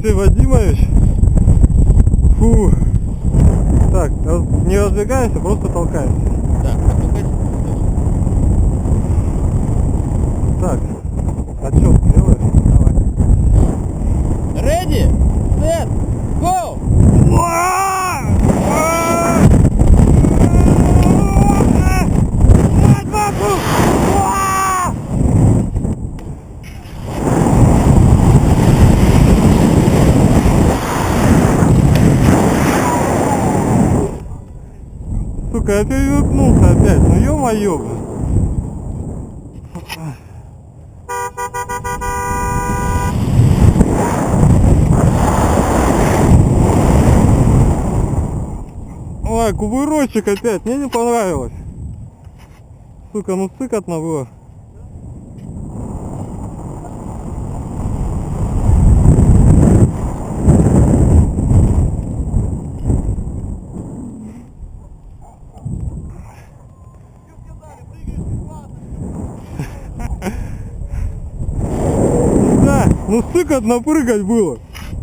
Алексей Вадимович. Фу. Так, не раздвигаемся, просто толкаемся. Да, толкайся. Так, отчет делаешь? Давай. Ready, set, go! Сука, я перевернулся опять, ну ё-моё. Ой, кувырочек опять, мне не понравилось. Сука, ну сыкотно было. Да, ну сыкотно прыгать было.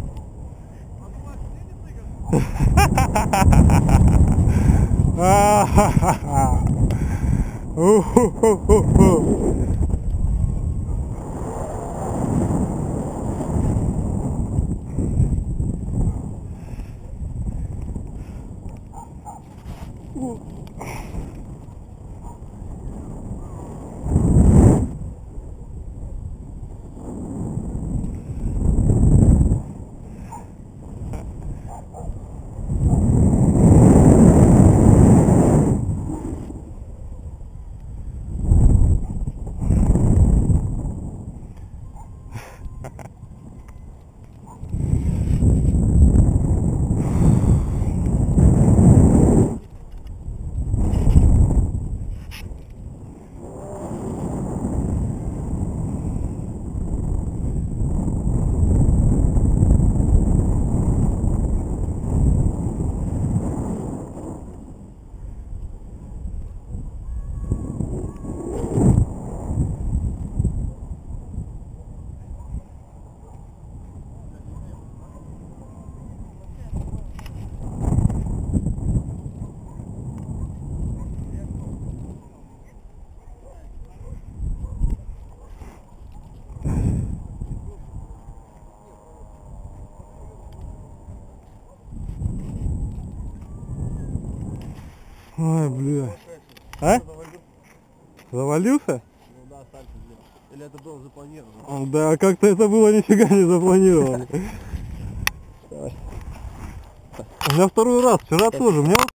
Ой, бля. А? Завалился? Ну да, сальто сделал. Или это было запланировано? Да, как-то это было нифига не запланировано. У меня второй раз, вчера тоже.